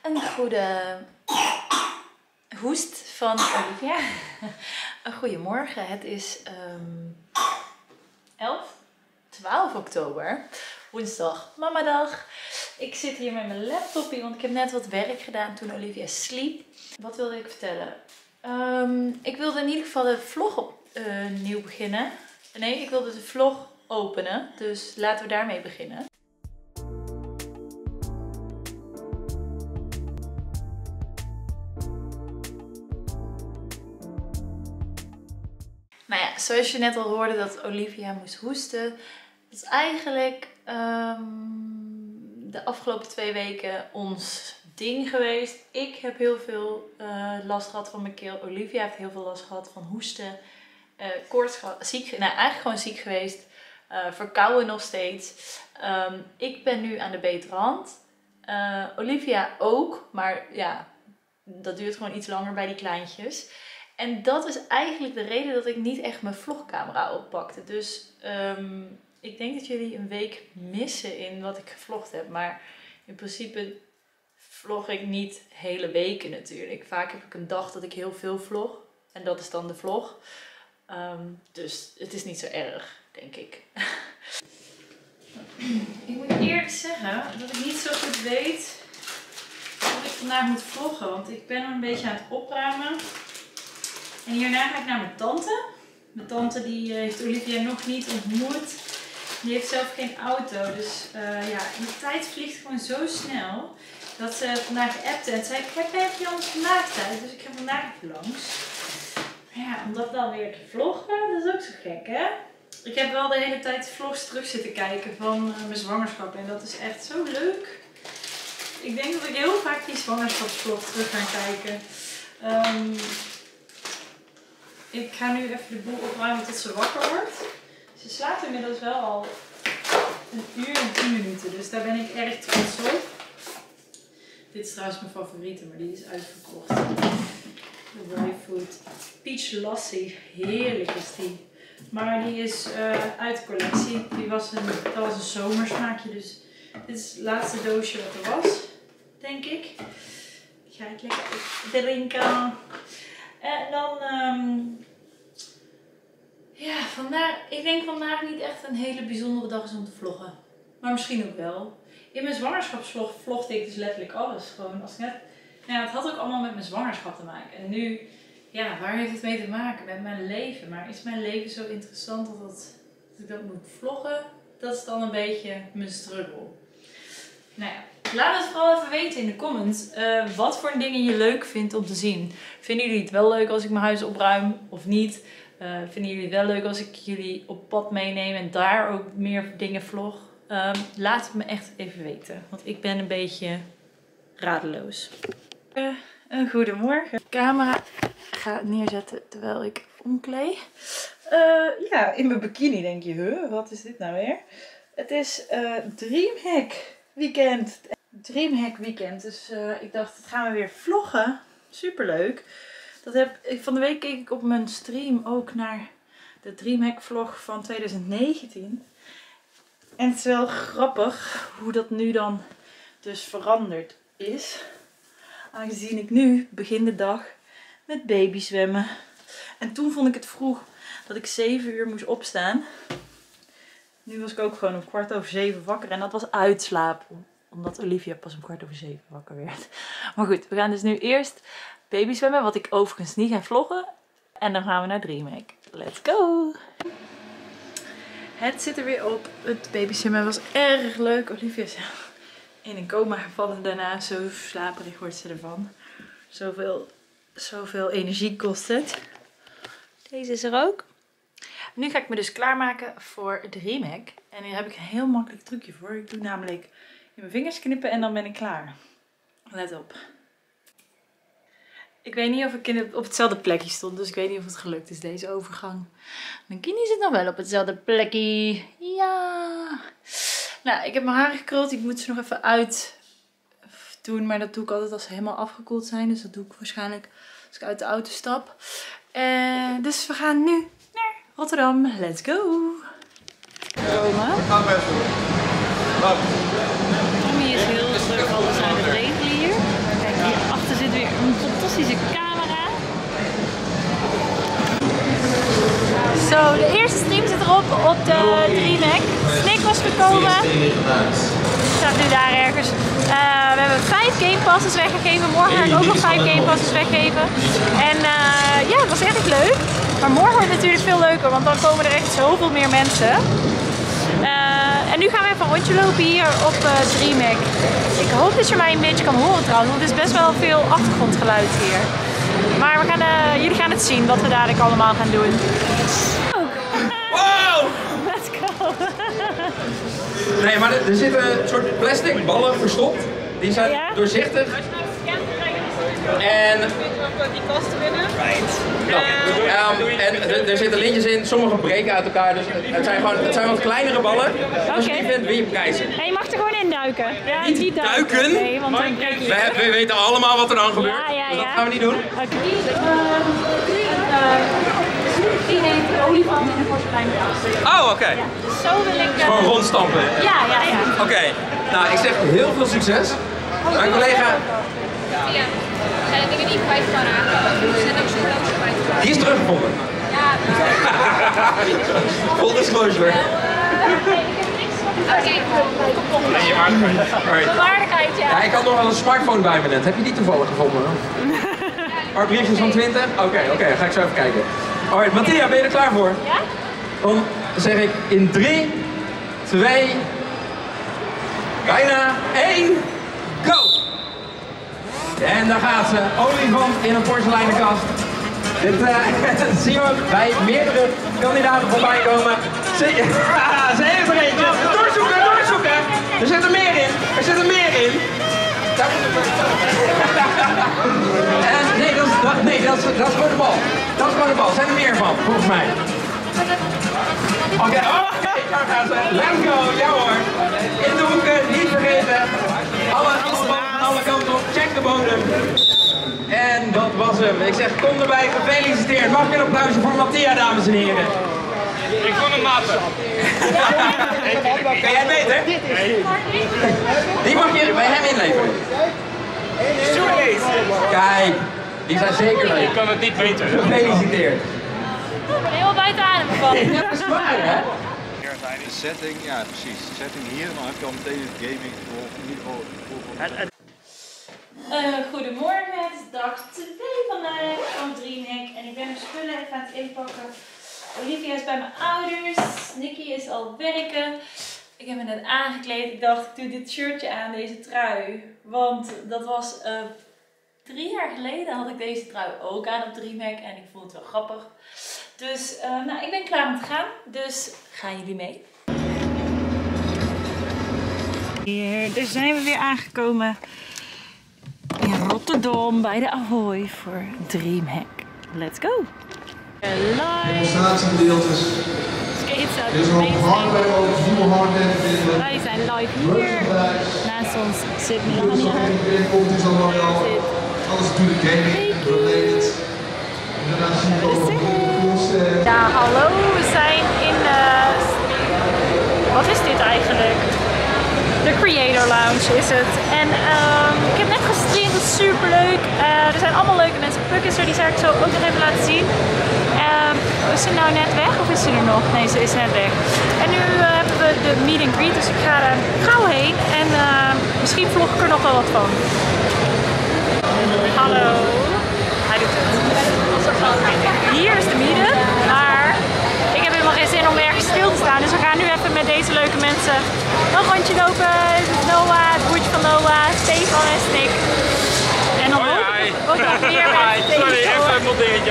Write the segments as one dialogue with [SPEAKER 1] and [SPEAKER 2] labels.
[SPEAKER 1] Een goede hoest van Olivia. Een goedemorgen. Het is 12 oktober. Woensdag, mamadag. Ik zit hier met mijn laptopje, want ik heb net wat werk gedaan toen Olivia sliep. Wat wilde ik vertellen? Ik wilde in ieder geval de vlog opnieuw beginnen. Nee, ik wilde de vlog openen. Dus laten we daarmee beginnen. Nou ja, zoals je net al hoorde dat Olivia moest hoesten. Dat is eigenlijk de afgelopen 2 weken ons ding geweest. Ik heb heel veel last gehad van mijn keel. Olivia heeft heel veel last gehad van hoesten. Koorts gehad, eigenlijk gewoon ziek geweest. Verkouden nog steeds. Ik ben nu aan de betere hand. Olivia ook, maar ja, dat duurt gewoon iets langer bij die kleintjes. En dat is eigenlijk de reden dat ik niet echt mijn vlogcamera oppakte. Dus ik denk dat jullie een week missen in wat ik gevlogd heb. Maar in principe vlog ik niet hele weken natuurlijk. Vaak heb ik een dag dat ik heel veel vlog. En dat is dan de vlog. Dus het is niet zo erg, denk ik. Ik moet eerlijk zeggen dat ik niet zo goed weet wat ik vandaag moet vloggen. Want ik ben een beetje aan het opruimen. En hierna ga ik naar mijn tante. Mijn tante die heeft Olivia nog niet ontmoet. Die heeft zelf geen auto. Dus ja, de tijd vliegt gewoon zo snel. Dat ze vandaag appte en zei, heb je anders vandaag tijd? Dus ik ga vandaag even langs. Ja, om dat dan weer te vloggen, dat is ook zo gek, hè? Ik heb wel de hele tijd vlogs terug zitten kijken van mijn zwangerschap. En dat is echt zo leuk. Ik denk dat ik heel vaak die zwangerschapsvlog terug ga kijken. Ik ga nu even de boel opruimen tot ze wakker wordt. Ze slaapt inmiddels wel al 1 uur en 10 minuten. Dus daar ben ik erg trots op. Dit is trouwens mijn favoriete, maar die is uitverkocht. De Dryfood Peach Lassie. Heerlijk is die. Maar die is uit de collectie. Dat was een zomersmaakje. Dus dit is het laatste doosje wat er was. Denk ik. Die ga ik lekker drinken. En dan, ja, ik denk vandaag niet echt een hele bijzondere dag is om te vloggen. Maar misschien ook wel. In mijn zwangerschapsvlog vlogde ik dus letterlijk alles. Gewoon als net, nou ja, het had ook allemaal met mijn zwangerschap te maken. En nu, ja, waar heeft het mee te maken? Met mijn leven. Maar is mijn leven zo interessant dat ik dat moet vloggen? Dat is dan een beetje mijn struggle. Nou ja. Laat het vooral even weten in de comments wat voor dingen je leuk vindt om te zien. Vinden jullie het wel leuk als ik mijn huis opruim of niet? Vinden jullie het wel leuk als ik jullie op pad meeneem en daar ook meer dingen vlog? Laat het me echt even weten, want ik ben een beetje radeloos. Een goedemorgen. De camera ga neerzetten terwijl ik omkleed. Ja, in mijn bikini denk je, huh, wat is dit nou weer? Het is Dreamhack weekend. Dreamhack weekend. Dus ik dacht, dat gaan we weer vloggen. Superleuk. Van de week keek ik op mijn stream ook naar de Dreamhack vlog van 2019. En het is wel grappig hoe dat nu dan dus veranderd is. Aangezien ik nu begin de dag met babyswemmen. En toen vond ik het vroeg dat ik 7 uur moest opstaan. Nu was ik ook gewoon om 7:15 wakker. En dat was uitslapen. Omdat Olivia pas om 7:15 wakker werd. Maar goed, we gaan dus nu eerst babyswemmen. Wat ik overigens niet ga vloggen. En dan gaan we naar Dreamhack. Let's go! Het zit er weer op. Het babyswemmen was erg leuk. Olivia is in een coma gevallen daarna. Zo slaperig wordt ze ervan. Zoveel energie kost het. Deze is er ook. Nu ga ik me dus klaarmaken voor Dreamhack. En hier heb ik een heel makkelijk trucje voor. Ik doe namelijk in mijn vingers knippen en dan ben ik klaar. Let op. Ik weet niet of ik op hetzelfde plekje stond. Dus ik weet niet of het gelukt is, deze overgang. Mijn knie zit nog wel op hetzelfde plekje. Ja. Nou, ik heb mijn haren gekruld. Ik moet ze nog even uit doen. Maar dat doe ik altijd als ze helemaal afgekoeld zijn. Dus dat doe ik waarschijnlijk als ik uit de auto stap. Dus we gaan nu naar Rotterdam. Let's go! Roma. Tommy is heel druk alles aan het regelen hier. op de DreamHack. Nick was gekomen. Staat nu daar ergens. We hebben 5 Game Passes weggegeven. Morgen ga ik ook nog 5 Game Passes weggeven. En ja, het was echt leuk. Maar morgen wordt het natuurlijk veel leuker, want dan komen er echt zoveel meer mensen. En nu gaan we even een rondje lopen hier op DreamHack. Ik hoop dat je mij een beetje kan horen trouwens, want het is best wel veel achtergrondgeluid hier. Maar we gaan, jullie gaan het zien wat we dadelijk allemaal gaan doen.
[SPEAKER 2] Wow!
[SPEAKER 1] Let's go!
[SPEAKER 2] Nee, maar er zitten een soort plastic ballen verstopt. Die zijn doorzichtig. En
[SPEAKER 1] die kasten binnen.
[SPEAKER 2] En er zitten lintjes in, sommige breken uit elkaar, dus het zijn wat kleinere ballen. Als je die vindt, win je prijzen.
[SPEAKER 1] En je mag er gewoon in duiken. Ja,
[SPEAKER 2] niet duiken?
[SPEAKER 1] Nee, want dan breek je.
[SPEAKER 2] We weten allemaal wat er dan gebeurt,
[SPEAKER 1] dus
[SPEAKER 2] dat gaan we niet doen.
[SPEAKER 1] Die neemt de olifant in de porseleinen kast.
[SPEAKER 2] Oh, oké.
[SPEAKER 1] Ja, zo wil ik...
[SPEAKER 2] Gewoon rondstampen.
[SPEAKER 1] Ja.
[SPEAKER 2] Oké, nou ik zeg heel veel succes. Mijn collega...
[SPEAKER 3] Ja, zijn er dingen die ik kwijt kan raken. Er zijn ook zo'n doos kwijt.
[SPEAKER 2] Die is teruggevonden.
[SPEAKER 3] Ja,
[SPEAKER 2] Full disclosure.
[SPEAKER 3] oké.
[SPEAKER 1] Waardigheid,
[SPEAKER 2] Ja, ik had nog wel een smartphone bij me net. Heb je die toevallig gevonden? Paar briefjes van 20? Oké, dan ga ik zo even kijken. Alright, Mattia, ben je er klaar voor?
[SPEAKER 1] Ja?
[SPEAKER 2] Dan zeg ik in 3, 2, bijna 1, go! En daar gaat ze, olifant in een porseleinen kast. Dit zien we bij meerdere kandidaten voorbij komen. Ze heeft er eentje. Doorzoeken! Er zit er meer in. En nee, dat is gewoon de bal. Er zijn er meer van, volgens mij. Oké, daar gaan ze. Let's go, ja hoor. In de hoeken, niet vergeten. Alle kanten op, check de bodem. En dat was hem. Ik zeg, kom erbij, gefeliciteerd. Mag ik een applausje voor Mattia, dames en heren?
[SPEAKER 4] Ik vond hem mappen.
[SPEAKER 2] Kan jij het beter? Die mag je bij hem inleveren. Kijk, die zijn zeker leuk.
[SPEAKER 4] Ik kan het niet beter.
[SPEAKER 2] Gefeliciteerd.
[SPEAKER 1] Ik ben helemaal buiten adem gevallen.
[SPEAKER 2] Dat is waar, hè?
[SPEAKER 5] Setting, ja precies. Setting hier, dan heb je al meteen het gaming voor in ieder geval.
[SPEAKER 1] Goedemorgen, het is dag 2 vandaag van DreamHack en ik ben mijn spullen even aan het inpakken. Olivia is bij mijn ouders, Nicky is al werken. Ik heb me net aangekleed, ik dacht ik doe dit shirtje aan, deze trui. Want dat was 3 jaar geleden had ik deze trui ook aan op DreamHack en ik vond het wel grappig. Dus nou, ik ben klaar om te gaan, dus gaan jullie mee? Hier, daar zijn we weer aangekomen in Rotterdam bij de Ahoy voor DreamHack. Let's go!
[SPEAKER 6] Demonstratiegedeeltes. Er is nog hardware over, nieuwe hardware te vinden.
[SPEAKER 1] Wij zijn live hier. Naast ons zit Melania.
[SPEAKER 6] Binnenkomt is allemaal wel. Alles natuurlijk gaming related. Inderdaad zien we ook
[SPEAKER 1] Ja, hallo. We zijn in wat is dit eigenlijk? De Creator Lounge is het. En ik heb net gestreamd, dat is super leuk. Er zijn allemaal leuke mensen. Puk is er, die zou ik zo ook nog even laten zien. Is ze nou net weg of is ze er nog? Nee, ze is net weg. En nu hebben we de meet and greet, dus ik ga er gauw heen. En misschien vlog ik er nog wel wat van. Hallo. Hij doet het. Hier is de meet-up, maar ik heb helemaal geen zin om ergens stil te staan. Dus we gaan nu even met deze leuke mensen een rondje lopen. Noah, het broertje van Noah, Stefan en Nick. En dan hoop ik ook nog meer mensen.
[SPEAKER 4] Sorry, even een montering.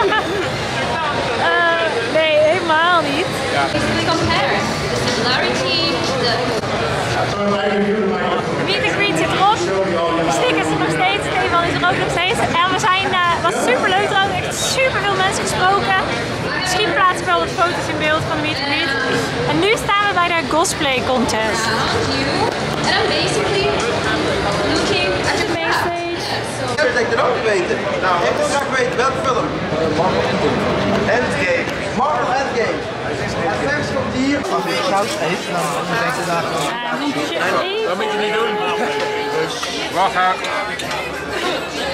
[SPEAKER 1] Nee, helemaal niet.
[SPEAKER 3] Is het compare? The similarity,
[SPEAKER 1] De meet and greet zit erop. De stickers er nog steeds. Stefan is er ook nog steeds. En we zijn, was super leuk trouwens. Echt super veel mensen gesproken. Misschien plaats ik wel wat foto's in beeld van de meet and greet. En nu staan we bij de cosplay contest.
[SPEAKER 3] and I'm basically looking at the
[SPEAKER 1] Main stage.
[SPEAKER 7] Dat ik er ook weten. Nou, ik wil graag weten welke film. Endgame. Marvel Endgame. En straks komt hier. Als je saus eet, dan denk je daar gewoon.
[SPEAKER 4] Dat moet je niet doen. Wacht haar.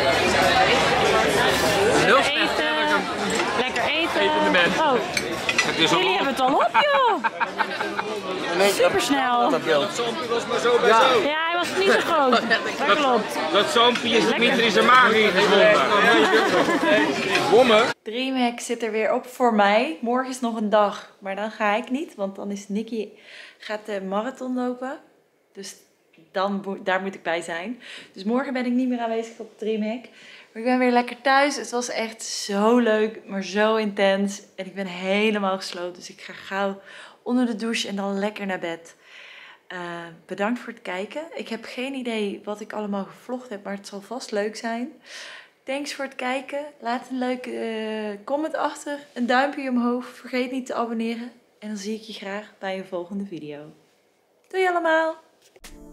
[SPEAKER 1] Lekker eten. Lekker eten.
[SPEAKER 4] Eten in de bed.
[SPEAKER 1] Oh. Jullie hebben het al op, joh. Supersnel.
[SPEAKER 4] Dat zoompje was maar zo bij zo.
[SPEAKER 1] Ja, hij was niet zo groot. Dat klopt.
[SPEAKER 4] Dat zoompje is niet in zijn maag ingezwommen. Wommen.
[SPEAKER 1] DreamHack zit er weer op voor mij. Morgen is nog een dag, maar dan ga ik niet, want dan is Nicky gaat de marathon lopen. Dus daar moet ik bij zijn. Dus morgen ben ik niet meer aanwezig op DreamHack. Maar ik ben weer lekker thuis. Het was echt zo leuk, maar zo intens. En ik ben helemaal gesloten, dus ik ga gauw onder de douche en dan lekker naar bed. Bedankt voor het kijken. Ik heb geen idee wat ik allemaal gevlogd heb, maar het zal vast leuk zijn. Thanks voor het kijken. Laat een leuke comment achter. Een duimpje omhoog. Vergeet niet te abonneren. En dan zie ik je graag bij een volgende video. Doei allemaal!